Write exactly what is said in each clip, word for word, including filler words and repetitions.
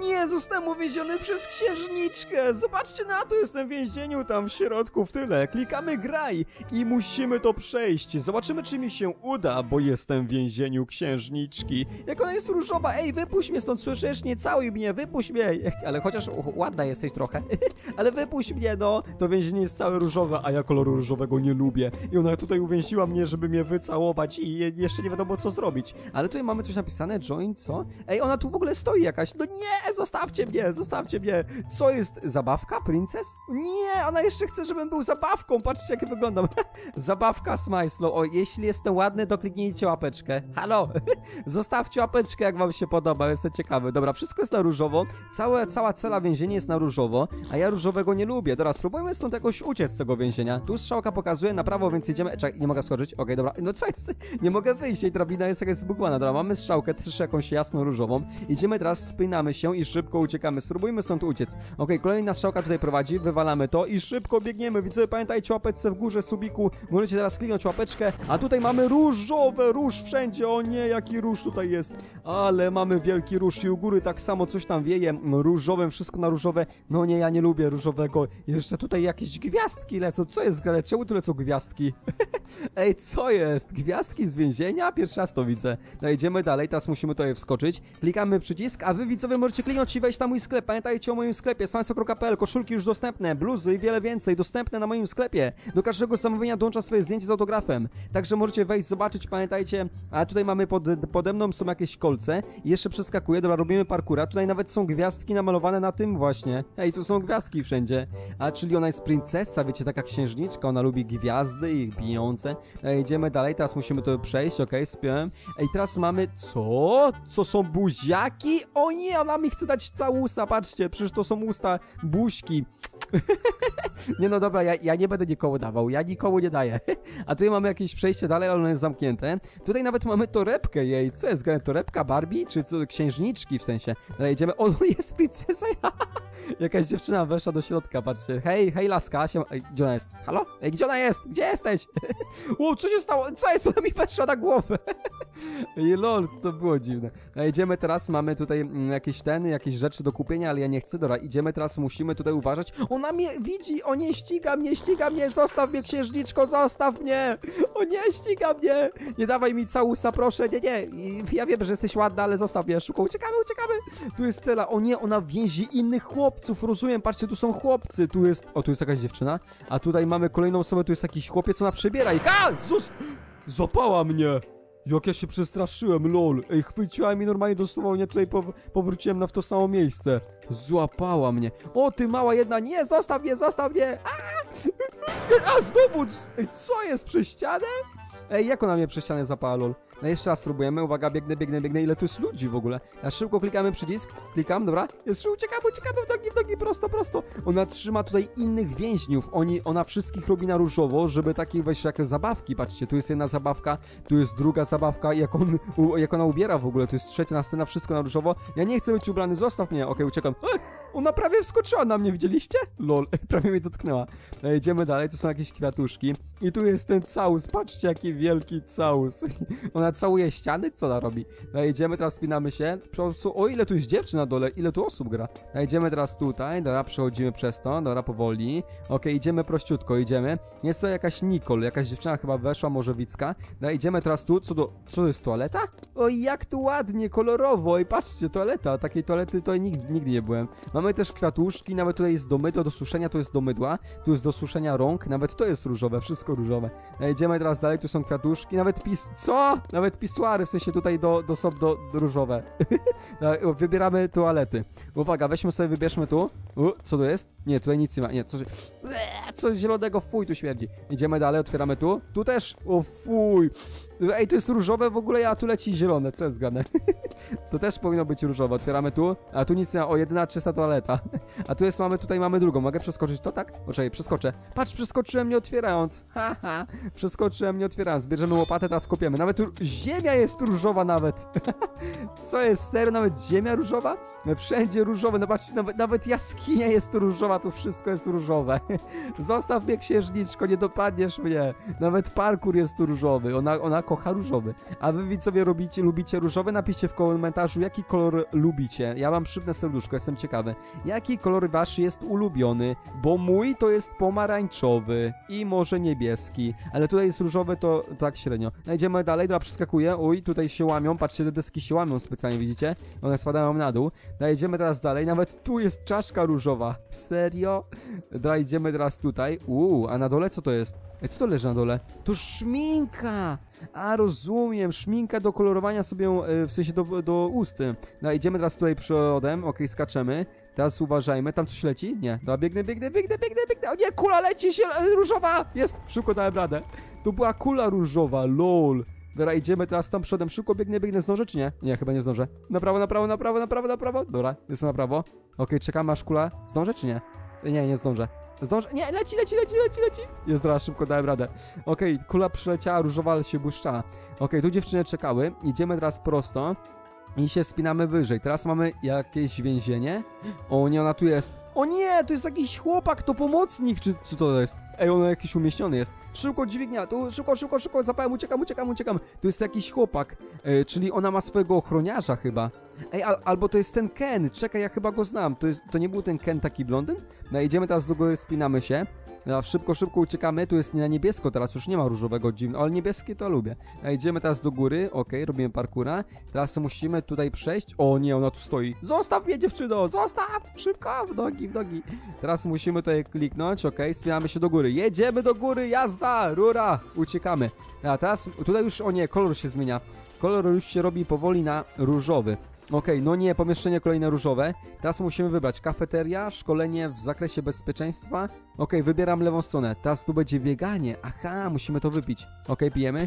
nie, zostałem uwięziony przez księżniczkę. Zobaczcie na to, jestem w więzieniu tam w środku, w tyle. Klikamy graj i musimy to przejść. Zobaczymy, czy mi się uda, bo jestem w więzieniu księżniczki. Jak ona jest różowa, ej, wypuść mnie stąd, słyszysz? Nie całuj mnie, wypuść mnie. Ale chociaż ładna jesteś trochę. Ale wypuść mnie, no. To więzienie jest całe różowe, a ja koloru różowego nie lubię. I ona tutaj uwięziła mnie, żeby mnie wycałować i jeszcze nie wiadomo, co zrobić. Ale tutaj mamy coś napisane, join, co? Ej, ona tu w ogóle stoi jakaś. No nie, zostawcie mnie, zostawcie mnie. Co jest? Zabawka, princes? Nie, ona jeszcze chce, żebym był zabawką. Patrzcie, jak ja wyglądam. Zabawka Smajslow. O, jeśli jestem ładny, to kliknijcie łapeczkę. Halo? Zostawcie łapeczkę, jak wam się podoba. Jestem ciekawy. Dobra, wszystko jest na różowo. Całe, cała cela więzienia jest na różowo, a ja różowego nie lubię. Teraz spróbujmy stąd jakoś uciec z tego więzienia. Tu strzałka pokazuje na prawo, więc jedziemy. Czekaj, nie mogę skoczyć. Okej, okay, dobra. No co jest? Nie mogę wyjść. Jej drabina jest jakaś zbugowana. Dobra, mamy strzałkę też jakąś jasno-różową. Idziemy teraz, spinamy się i szybko uciekamy. Spróbujmy stąd uciec. Okej, okay, kolejna strzałka tutaj prowadzi. Wywalamy to i szybko biegniemy. Widzę, pamiętajcie, łapeczce w górze, subiku. Możecie teraz kliknąć łapeczkę. A tutaj mamy różowe, róż wszędzie. O nie, jaki róż tutaj jest. Ale mamy wielki róż i u góry tak samo coś tam wieje. Różowym, wszystko na różowe. No nie, ja nie lubię różowego. Jeszcze tutaj jakieś gwiazdki lecą. Co jest grane? Czemu tu lecą gwiazdki? Ej, co jest? Gwiazdki z więzienia? Pierwszy raz to widzę. No idziemy dalej, teraz musimy tutaj wskoczyć. Klikamy przycisk, a wy widzowie możecie kliknąć i wejść na mój sklep. Pamiętajcie o moim sklepie, smajslow kropka p l. Koszulki już dostępne, bluzy i wiele więcej dostępne na moim sklepie. Do każdego zamówienia dołącza swoje zdjęcie z autografem. Także możecie wejść, zobaczyć, pamiętajcie. A tutaj mamy pod, pode mną są jakieś kolce. I jeszcze przeskakuję, dobra, robimy parkura. Tutaj nawet są gwiazdki namalowane na tym właśnie. Ej, tu są gwiazdki wszędzie. A czyli ona jest princesa, wiecie, taka księżniczka, ona lubi gwiazdy i bijące. Ej, idziemy dalej, teraz musimy to przejść, okej, okay, spiąłem. Ej, teraz mamy, co? Co są buziaki? O nie, ona mi chce dać całusa, patrzcie, przecież to są usta, buźki. Nie no dobra, ja, ja nie będę nikomu dawał, ja nikomu nie daję. A tutaj mamy jakieś przejście dalej, ale ono jest zamknięte. Tutaj nawet mamy torebkę jej, co jest, torebka Barbie? Czy co, księżniczki w sensie? Ale idziemy, o, jest princesa. Jakaś dziewczyna weszła do środka, patrzcie. Hej, hej laska, się... Ej, gdzie ona jest? Halo? Ej, gdzie ona jest? Gdzie jesteś? O, co się stało? Co jest? Ona mi weszła na głowę. Ej, lol, to było dziwne. A idziemy teraz, mamy tutaj mm, jakieś ten, jakieś rzeczy do kupienia, ale ja nie chcę, dobra, idziemy teraz, musimy tutaj uważać. Ona mnie widzi, o nie, ściga mnie, ściga mnie, zostaw mnie, księżniczko, zostaw mnie. O nie, ściga mnie. Nie dawaj mi całusa, proszę, nie, nie. Ja wiem, że jesteś ładna, ale zostaw mnie, szybko, uciekamy, uciekamy. Tu jest cela, o nie, ona więzi innych chłopców, rozumiem, patrzcie, tu są chłopcy, tu jest, o, tu jest jakaś dziewczyna, a tutaj mamy kolejną osobę, tu jest jakiś chłopiec, ona przebiera ich, a, zus, złapała mnie. Jak ja się przestraszyłem, lol. Ej, chwyciła mi normalnie dosłownie, tutaj pow powróciłem na w to samo miejsce. Złapała mnie. O, ty mała jedna, nie, zostaw mnie, zostaw mnie. A, a znowu, ej, co jest, przez ścianę? Ej, jak ona mnie przez ścianę zapała, lol. No jeszcze raz spróbujemy, uwaga, biegnę, biegnę, biegnę, ile tu jest ludzi w ogóle. A szybko klikamy przycisk, klikam, dobra, jeszcze uciekamy, uciekamy w nogi, w nogi, prosto, prosto. Ona trzyma tutaj innych więźniów, Oni, ona wszystkich robi na różowo, żeby takie weź jakieś zabawki, patrzcie, tu jest jedna zabawka, tu jest druga zabawka, jak, on, u, jak ona ubiera w ogóle, tu jest trzecia scena, wszystko na różowo. Ja nie chcę być ubrany, zostaw mnie, okej, okay, uciekam. Ej, ona prawie wskoczyła na mnie, widzieliście? Lol, prawie mnie dotknęła. No, idziemy dalej, tu są jakieś kwiatuszki i tu jest ten całus, patrzcie, jaki wielki całus. Ona całuje ściany? Co ona robi? No, idziemy, teraz spinamy się. O, ile tu jest dziewczyn na dole, ile tu osób gra. No, idziemy teraz tutaj, dobra, przechodzimy przez to, dobra, powoli. Okej, okay, idziemy prościutko, idziemy. Jest to jakaś Nicole, jakaś dziewczyna chyba weszła, może Wicka. No, idziemy teraz tu, co do... Co to jest, toaleta? Oj, jak tu ładnie, kolorowo i patrzcie, toaleta, takiej toalety to nigdy, nigdy nie byłem. Mamy też kwiatuszki, nawet tutaj jest do mydła, do suszenia, to jest do mydła. Tu jest do suszenia rąk, nawet to jest różowe, wszystko różowe. No, idziemy teraz dalej, tu są kwiatuszki, nawet pis... Co? Nawet pisuary, w sensie tutaj do, do, do, do, do różowe. No, wybieramy toalety. Uwaga, weźmy sobie, wybierzmy tu. U, co tu jest? Nie, tutaj nic nie ma. Nie, coś, coś zielonego, fuj, tu śmierdzi. Idziemy dalej, otwieramy tu. Tu też, o fuj. Ej, to jest różowe w ogóle, a tu leci zielone, co jest grane? To też powinno być różowe, otwieramy tu. A tu nic nie ma, o, jedyna czysta toaleta. A tu jest, mamy, tutaj mamy drugą. Mogę przeskoczyć to, tak? O, czekaj, przeskoczę. Patrz, przeskoczyłem nie otwierając. Haha, przeskoczyłem nie otwierając. Bierzemy łopatę, teraz kopiemy. Nawet tu ziemia jest różowa nawet. Co jest, serio? Nawet ziemia różowa? Wszędzie różowe, no patrzcie, nawet, nawet jaskinia jest różowa, tu wszystko jest różowe. Zostaw mnie, księżniczko, nie dopadniesz mnie. Nawet parkour jest tu różowy, ona, ona kocha różowy. A wy widzowie robicie, lubicie różowy? Napiszcie w komentarzu, jaki kolor lubicie. Ja mam szybne serduszko, jestem ciekawy. Jaki kolor wasz jest ulubiony? Bo mój to jest pomarańczowy i może niebieski. Ale tutaj jest różowy, to tak średnio. Idziemy dalej, dobra, przeskakuję. Uj, tutaj się łamią, patrzcie, te deski się łamią specjalnie, widzicie? One spadają na dół. Dobra, idziemy teraz dalej, nawet tu jest czaszka różowa. Serio? Dobra, idziemy teraz tutaj. Uuu, a na dole co to jest? Ej, co to leży na dole? To szminka! A, rozumiem, szminka do kolorowania sobie, w sensie do, do usty. No, idziemy teraz tutaj przodem, okej, skaczemy. Teraz uważajmy, tam coś leci? Nie, dobra, biegnę, biegnę, biegnę, biegnę, biegnę. O nie, kula leci się, różowa! Jest, szybko dałem radę. To była kula różowa, lol. Dobra, idziemy teraz tam przodem, szybko biegnę, biegnę, zdążę czy nie? Nie, chyba nie zdążę. Na prawo, na prawo, na prawo, na prawo, na prawo. Dobra, jestem na prawo. Okej, czekam aż kula. Zdążę czy nie? Nie, nie zdążę. Zdążę? Nie, leci, leci, leci, leci, leci. Jest, dobra, szybko dałem radę. Okej, kula przyleciała, różowa, ale się błyszczała. Okej, tu dziewczyny czekały. Idziemy teraz prosto i się wspinamy wyżej. Teraz mamy jakieś więzienie. O nie, ona tu jest. O nie, to jest jakiś chłopak, to pomocnik, czy co to jest? Ej, on jakiś umieściony jest. Szybko, dźwignia, tu szybko, szybko, szybko, zapałem, uciekam, uciekam, uciekam. Tu jest jakiś chłopak, e, czyli ona ma swojego ochroniarza chyba. Ej, al, albo to jest ten Ken, czekaj, ja chyba go znam. To, jest, to nie był ten Ken taki blondyn? No, idziemy teraz do góry, spinamy się. No, szybko, szybko uciekamy, tu jest na niebiesko, teraz już nie ma różowego dziwnego, ale niebieskie to lubię. No, idziemy teraz do góry, okej, robimy parkura. Teraz musimy tutaj przejść. O nie, ona tu stoi. Zostaw mnie, dziewczyno, zostaw! Szybko, w nogi, w nogi. Teraz musimy tutaj kliknąć, okej, spinamy się do góry. Jedziemy do góry, jazda, rura, uciekamy. A teraz tutaj już, o nie, kolor się zmienia. Kolor już się robi powoli na różowy. Okej, okay, no nie, pomieszczenie kolejne różowe. Teraz musimy wybrać kafeteria, szkolenie w zakresie bezpieczeństwa. Okej, okay, wybieram lewą stronę. Teraz tu będzie bieganie. Aha, musimy to wypić. Okej, okay, pijemy.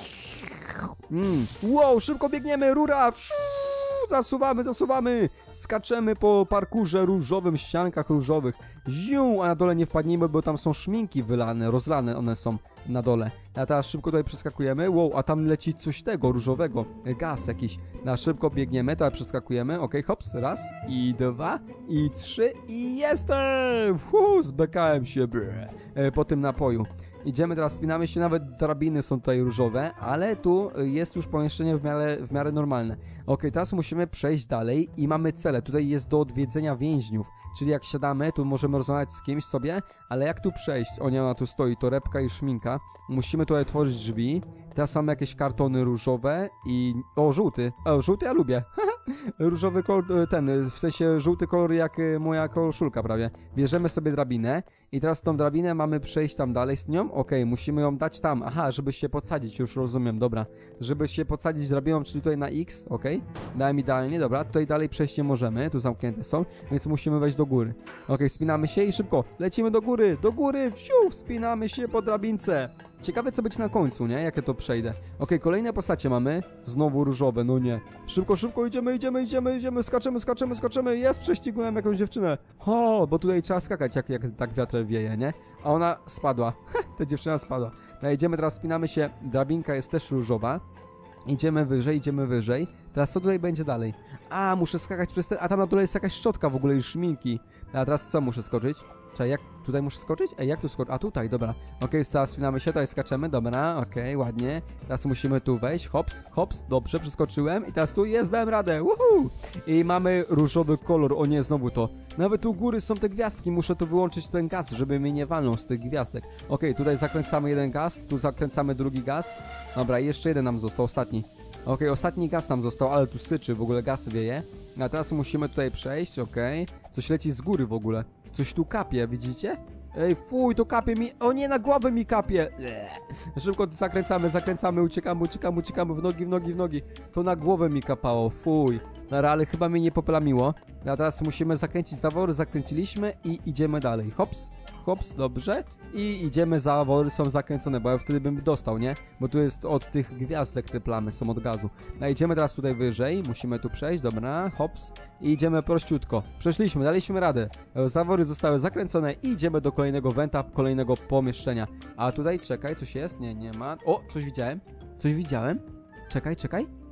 Mm. Wow, szybko biegniemy, rura! Zasuwamy, zasuwamy! Skaczemy po parkurze różowym, ściankach różowych. Ziu, a na dole nie wpadnijmy, bo tam są szminki wylane, rozlane one są na dole. A teraz szybko tutaj przeskakujemy. Wow, a tam leci coś tego, różowego. Gaz jakiś. Na szybko biegniemy, teraz przeskakujemy. Okej, okay, hops, raz, i dwa, i trzy, i jestem! Fuu, zbekałem się brr, po tym napoju. Idziemy teraz, spinamy się, nawet drabiny są tutaj różowe, ale tu jest już pomieszczenie w miarę, w miarę normalne. Ok, teraz musimy przejść dalej i mamy cele. Tutaj jest do odwiedzenia więźniów, czyli jak siadamy, tu możemy rozmawiać z kimś sobie, ale jak tu przejść? O nie, ona tu stoi, torebka i szminka. Musimy tutaj otworzyć drzwi. Teraz mamy jakieś kartony różowe i... O, żółty. O, żółty ja lubię. Różowy kolor, ten, w sensie żółty kolor jak moja koszulka prawie. Bierzemy sobie drabinę i teraz tą drabinę mamy przejść tam dalej z nią. Okej, okay, musimy ją dać tam. Aha, żeby się podsadzić, już rozumiem, dobra. Żeby się podsadzić drabiną, czyli tutaj na X, okej. Okay. Dałem idealnie, dobra. Tutaj dalej przejść nie możemy, tu zamknięte są, więc musimy wejść do góry. Okej, okay, spinamy się i szybko lecimy do góry, do góry, wsiu, wspinamy się po drabince. Ciekawe co być na końcu, nie? Jak ja to przejdę. Okej, okay, kolejne postacie mamy. Znowu różowe, no nie. Szybko, szybko, idziemy, idziemy, idziemy, idziemy, skaczemy, skaczemy, skaczemy. Jest, prześcigłem jakąś dziewczynę. O, bo tutaj trzeba skakać, jak, jak tak wiatr wieje, nie? A ona spadła. Ta dziewczyna spadła. No idziemy, teraz spinamy się. Drabinka jest też różowa. Idziemy wyżej, idziemy wyżej. Teraz co tutaj będzie dalej? A, muszę skakać przez te... A tam na dole jest jakaś szczotka w ogóle i szminki. A teraz co muszę skoczyć? Czekaj, jak tutaj muszę skoczyć? Ej, jak tu skoczyć? A tutaj, dobra. Okej, okay, teraz spinamy się, tutaj skaczemy, dobra, okej, okay, ładnie. Teraz musimy tu wejść, hops, hops, dobrze, przeskoczyłem i teraz tu jest, dałem radę, woohoo! I mamy różowy kolor, o nie, znowu to. Nawet u góry są te gwiazdki, muszę tu wyłączyć ten gaz, żeby mnie nie walnął z tych gwiazdek. Okej, okay, tutaj zakręcamy jeden gaz, tu zakręcamy drugi gaz. Dobra, jeszcze jeden nam został, ostatni. Okej, okay, ostatni gaz nam został, ale tu syczy, w ogóle gaz wieje. A teraz musimy tutaj przejść, okej. Okay. Coś leci z góry w ogóle. Coś tu kapie, widzicie? Ej, fuj, to kapie mi... O nie, na głowę mi kapie! Eee. Szybko zakręcamy, zakręcamy, uciekamy, uciekamy, uciekamy, w nogi, w nogi, w nogi. To na głowę mi kapało, fuj. Dobra, ale chyba mnie nie poplamiło. A teraz musimy zakręcić zawory, zakręciliśmy i idziemy dalej. Hops, hops, dobrze. I idziemy, zawory są zakręcone, bo ja wtedy bym dostał, nie? Bo tu jest od tych gwiazdek te plamy, są od gazu. No idziemy teraz tutaj wyżej, musimy tu przejść, dobra, hops. I idziemy prościutko. Przeszliśmy, daliśmy radę. Zawory zostały zakręcone i idziemy do kolejnego wenta, kolejnego pomieszczenia. A tutaj, czekaj, coś jest? Nie, nie ma. O, coś widziałem. Coś widziałem. Czekaj, czekaj.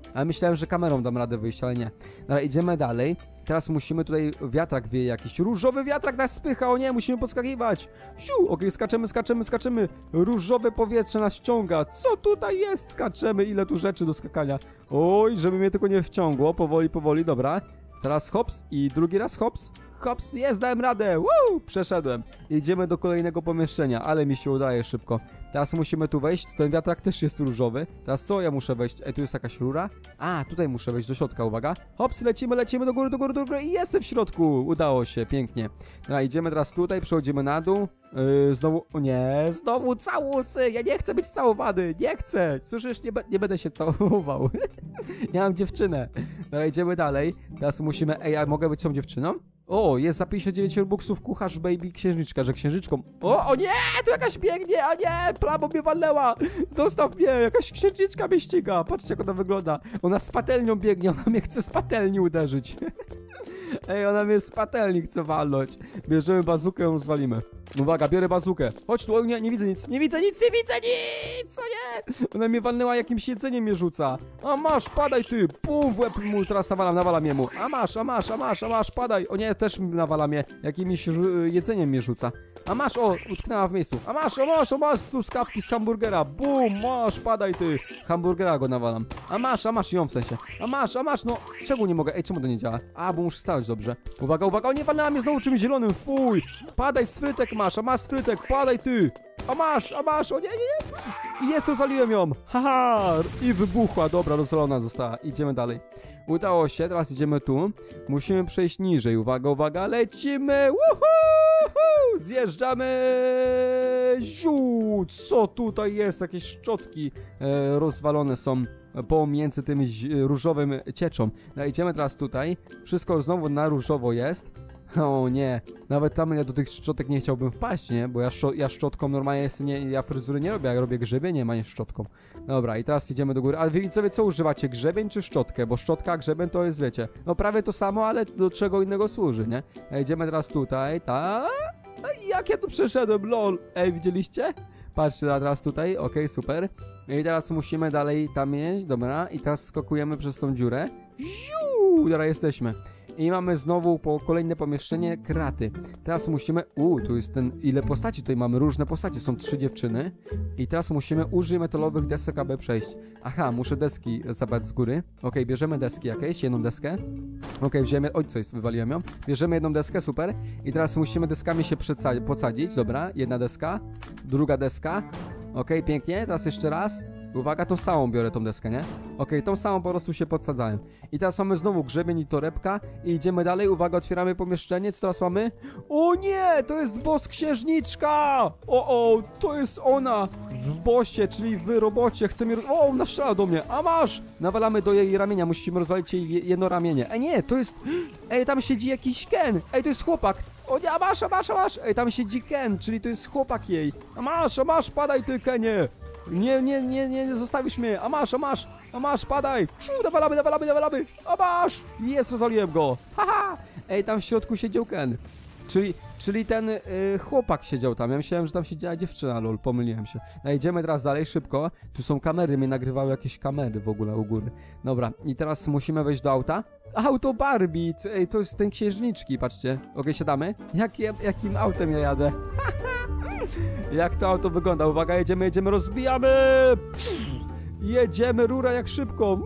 Ale myślałem, że kamerą dam radę wyjść, ale nie. Dobra, idziemy dalej. Teraz musimy tutaj, wiatrak wieje jakiś, różowy wiatrak nas spycha, o nie, musimy podskakiwać. Siu, okej, okay, skaczemy, skaczemy, skaczemy. Różowe powietrze nas wciąga. Co tutaj jest? Skaczemy, ile tu rzeczy do skakania. Oj, żeby mnie tylko nie wciągło, powoli, powoli, dobra. Teraz hops i drugi raz hops. Hops, jest, dałem radę, woo, przeszedłem. Idziemy do kolejnego pomieszczenia, ale mi się udaje szybko. Teraz musimy tu wejść, ten wiatrak też jest różowy. Teraz co ja muszę wejść? Ej, tu jest jakaś rura? A, tutaj muszę wejść do środka, uwaga. Hops, lecimy, lecimy do góry, do góry, do góry i jestem w środku. Udało się, pięknie. Dobra, idziemy teraz tutaj, przechodzimy na dół. Yy, znowu, o nie, znowu całusy. Ja nie chcę być całowany, nie chcę. Słyszysz, nie, be nie będę się całował. Ja mam dziewczynę. Dobra, idziemy dalej. Teraz musimy, ej, a mogę być tą dziewczyną? O, jest za pięćdziesiąt dziewięć robuxów kucharz baby księżniczka, że księżyczką. O, o nie, tu jakaś biegnie, a nie, plamo mnie walnęła. Zostaw mnie, jakaś księżniczka mnie ściga. Patrzcie, jak ona wygląda. Ona z patelnią biegnie, ona mnie chce z patelni uderzyć. Ej, ona mnie z patelni chce walnąć. Bierzemy bazukę, ją zwalimy. Uwaga, biorę bazukę. Chodź tu, o nie, nie widzę nic, nie widzę nic, nie widzę nic, co nie? Ona mnie walnęła, jakimś jedzeniem mnie rzuca. A masz, padaj ty, pum, w łeb mu teraz nawalam, nawalam jemu. A masz, a masz, a masz, a masz, padaj. O nie, też nawala mnie, jakimś jedzeniem mnie rzuca. A masz, o, utknęła w miejscu. A masz, a masz, a masz, tu skawki z hamburgera. Bum, masz, padaj ty. Hamburgera go nawalam. A masz, a masz ją w sensie. A masz, a masz, no, czemu nie mogę? Ej, czemu to nie działa? A, bo muszę stanąć dobrze. Uwaga, uwaga, o nie, walnęła mnie znowu czymś zielonym, fuj. Padaj z frytek masz, a masz z frytek, padaj ty. A masz, a masz, o nie, nie, nie. I jest, rozwaliłem ją. Haha, i wybuchła, dobra, rozwalona została. Idziemy dalej. Udało się, teraz idziemy tu. Musimy przejść niżej, uwaga, uwaga, lecimy. Woohoo! Zjeżdżamy. Ziu, co tutaj jest? Jakieś szczotki e, rozwalone są pomiędzy tym różowym cieczą. No, idziemy teraz tutaj. Wszystko znowu na różowo jest. O nie, nawet tam ja do tych szczotek nie chciałbym wpaść, nie? Bo ja, szczo ja szczotką normalnie jest, nie, ja fryzury nie robię, ja robię grzebienie, a nie szczotką. Dobra, i teraz idziemy do góry. Ale wy widzowie, co używacie? Grzebień czy szczotkę? Bo szczotka, grzebień to jest, wiecie, no prawie to samo, ale do czego innego służy, nie? A idziemy teraz tutaj, ta. Jak ja tu przeszedłem, lol. Ej, widzieliście? Patrzcie teraz tutaj, okej, okay, super. I teraz musimy dalej tam jeść, dobra. I teraz skakujemy przez tą dziurę. Ziu, dobra, jesteśmy. I mamy znowu po kolejne pomieszczenie kraty. Teraz musimy... Uuu, tu jest ten... Ile postaci tutaj mamy? Różne postacie. Są trzy dziewczyny. I teraz musimy użyć metalowych desek, aby przejść. Aha, muszę deski zabrać z góry. Okej, okay, bierzemy deski jakieś. Jedną deskę. Okej, okay, wziąłem... Oj, co jest? Wywaliłem ją. Bierzemy jedną deskę, super. I teraz musimy deskami się posadzić. Dobra, jedna deska. Druga deska. Okej, okay, pięknie. Teraz jeszcze raz. Uwaga, tą samą biorę tą deskę, nie? Okej, okay, tą samą po prostu się podsadzałem. I teraz mamy znowu grzebień i torebka. I idziemy dalej, uwaga, otwieramy pomieszczenie. Co teraz mamy? O nie, to jest boss księżniczka! O, o, to jest ona w bossie, czyli w robocie. Chce mnie... O, ona strzela do mnie. A masz! Nawalamy do jej ramienia, musimy rozwalić jej jedno ramienie. Ej, nie, to jest... Ej, tam siedzi jakiś Ken. Ej, to jest chłopak. O nie, a masz, a masz, a masz. Ej, tam siedzi Ken, czyli to jest chłopak jej. A masz, a masz, padaj ty, Kenie. Nie, nie, nie, nie, nie zostawisz mnie. A masz, a masz, a masz, padaj. Szu, nawalamy, nawalamy, nawalamy. A masz. Jest, rozwaliłem go. Haha. Ej, tam w środku siedział Ken. Czyli, czyli ten y, chłopak siedział tam. Ja myślałem, że tam siedziała dziewczyna, lol, pomyliłem się. No, idziemy teraz dalej, szybko. Tu są kamery, mnie nagrywały jakieś kamery w ogóle u góry. Dobra, i teraz musimy wejść do auta. Auto Barbie, ej, to jest ten księżniczki, patrzcie. Okej, okay, siadamy. Jak, jakim autem ja jadę? Jak to auto wygląda? Uwaga, jedziemy, jedziemy, rozbijamy! Jedziemy, rura jak szybko!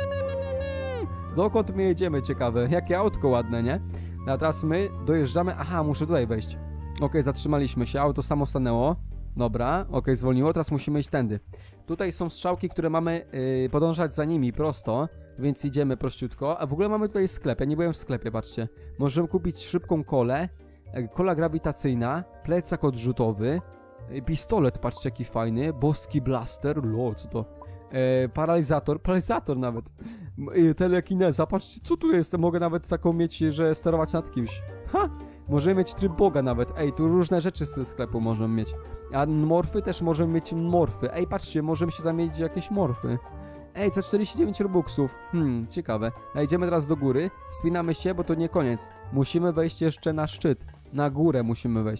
Dokąd my jedziemy, ciekawe. Jakie autko ładne, nie? A teraz my dojeżdżamy... Aha, muszę tutaj wejść. Okej, okay, zatrzymaliśmy się, auto samo stanęło. Dobra, okej, okay, zwolniło, teraz musimy iść tędy. Tutaj są strzałki, które mamy yy, podążać za nimi prosto, więc idziemy prościutko. A w ogóle mamy tutaj sklep, ja nie byłem w sklepie, patrzcie. Możemy kupić szybką kolę, kola grawitacyjna, plecak odrzutowy, yy, pistolet, patrzcie jaki fajny, boski blaster, lol, co to? Yy, paralizator, paralizator nawet, yy, telekineza, patrzcie, co tu jest, mogę nawet taką mieć, że sterować nad kimś. Ha! Możemy mieć tryb Boga nawet. Ej, tu różne rzeczy z sklepu możemy mieć. A morfy też możemy mieć morfy. Ej, patrzcie, możemy się zamienić w jakieś morfy. Ej, za czterdzieści dziewięć robuxów. Hmm, ciekawe. A idziemy teraz do góry. Spinamy się, bo to nie koniec. Musimy wejść jeszcze na szczyt. Na górę musimy wejść.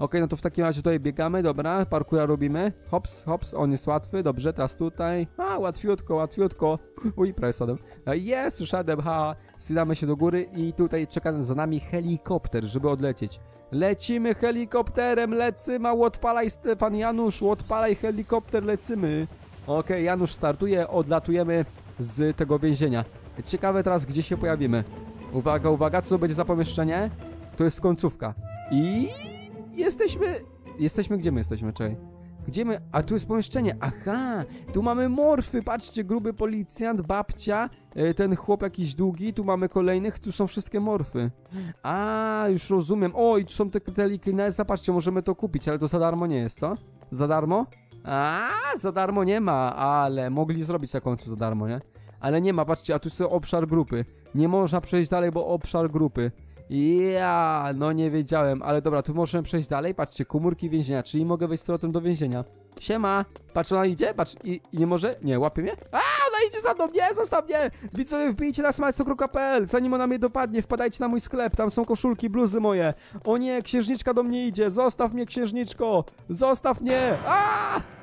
Okej, no to w takim razie tutaj biegamy, dobra, parkura robimy. Hops, hops, on jest łatwy, dobrze, teraz tutaj. A, łatwiutko, łatwiutko. Uj, prawie spadłem. Jest, uszedłem, ha. Zsyłamy się do góry i tutaj czeka za nami helikopter, żeby odlecieć. Lecimy helikopterem, lecymy, odpalaj Stefan Janusz, odpalaj helikopter, lecymy. Okej, Janusz startuje, odlatujemy z tego więzienia. Ciekawe teraz, gdzie się pojawimy. Uwaga, uwaga, co będzie za pomieszczenie? To jest końcówka. I jesteśmy... Jesteśmy, gdzie my jesteśmy, czekaj. Gdzie my... A tu jest pomieszczenie, aha! Tu mamy morfy, patrzcie, gruby policjant, babcia, ten chłop jakiś długi, tu mamy kolejnych, tu są wszystkie morfy. A, już rozumiem. O, i tu są te telekineza, patrzcie, możemy to kupić, ale to za darmo nie jest, co? Za darmo? A, za darmo nie ma, ale mogli zrobić na końcu za darmo, nie? Ale nie ma, patrzcie, a tu jest obszar grupy. Nie można przejść dalej, bo obszar grupy. Ja, no nie wiedziałem, ale dobra, tu możemy przejść dalej, patrzcie, komórki więzienia, czyli mogę wejść z powrotem do więzienia. Siema, patrz, ona idzie, patrz, i, i nie może, nie, łapie mnie? A, ona idzie za mną, nie, zostaw mnie! Widzowie, wbijcie na smajsto kropka p l, zanim ona mnie dopadnie, wpadajcie na mój sklep, tam są koszulki, bluzy moje. O nie, księżniczka do mnie idzie, zostaw mnie, księżniczko, zostaw mnie, a!